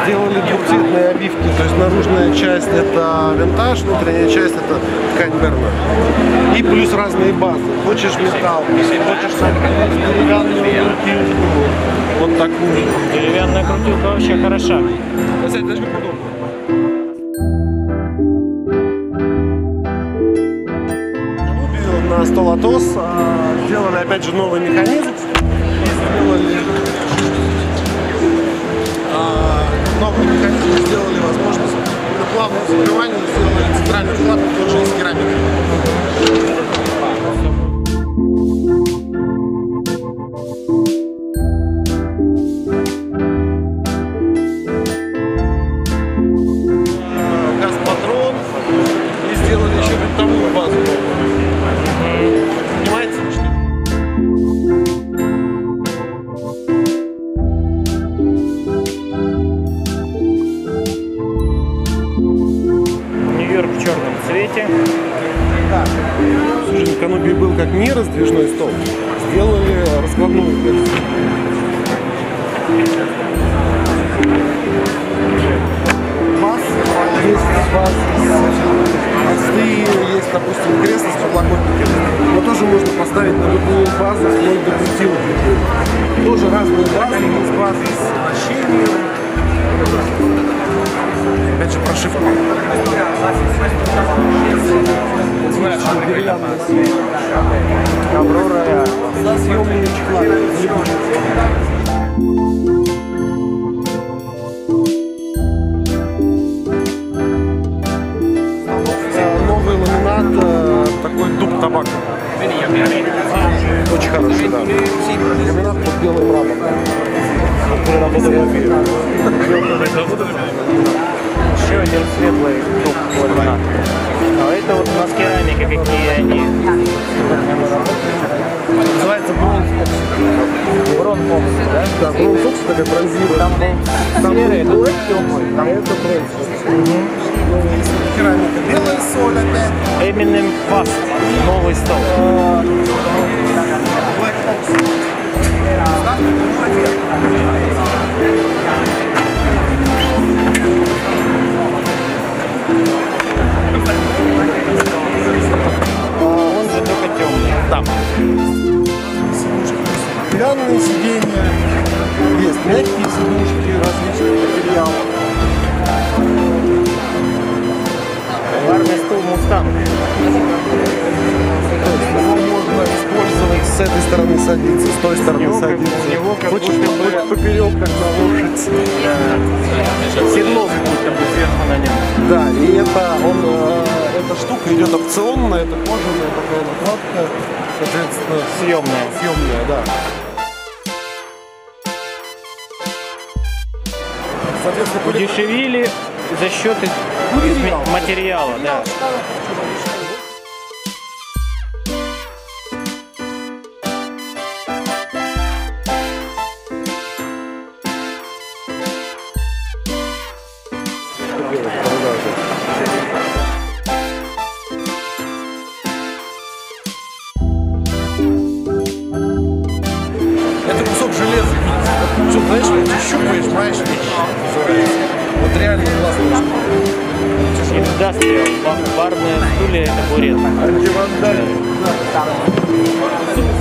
сделали двухцветные обивки, то есть наружная часть это винтаж, внутренняя часть это ткань Бернер. И плюс разные базы. Хочешь металл, хочешь деревянную крутилку, вот такую. Деревянная крутилка вообще хороша. На стол Атос сделали опять же новый механизм. Новый механизм сделали возможность плавного закрывания, сделали центральную вкладку тоже из керамики. Газпатрон и сделали еще винтовую базу. Понимаете? Нью-Йорк в черном цвете. Слушай, в Канобии был как не раздвижной стол, сделали раскладную версию. Баз, есть баз, есть, допустим, кресло с подлокотниками, но тоже можно поставить на любую базу, вплоть до крутилки. Тоже разные базы, есть базы с вращением. Опять же прошивка. Аврора. За съемные чехлы. Новый ламинат, такой дуб табак. Очень хороший, да. Ламинат под белый мрамор. Еще один светлый дуб ламинат. А это вот у нас керамика, какие они. Называется бронз. Бронз, да? Да, бронз, такая бронзировая. Там серый, был теплый, а это бронз. Керамика белая соль опять. Эминем Фаст. Новый стол. Black Box. Он же только темный. Да. Деревянные сиденья, есть мягкие сидушки различных материалов. Парный стул Мустанг. То есть его можно использовать с этой стороны садиться, с той стороны садиться. У него как Очень будто бы поперек, как на лошадь. седло будто бы сверху на нем. Да, и эта штука идет опционная, это кожаная такая накладка, соответственно, съемная, да. Соответственно, Удешевили за счет материала, да. Это кусок железа. Что, знаешь, ты щупаешь, знаешь, вот реально классно. Индастриал, барные стулья и табурет. Антивандаль.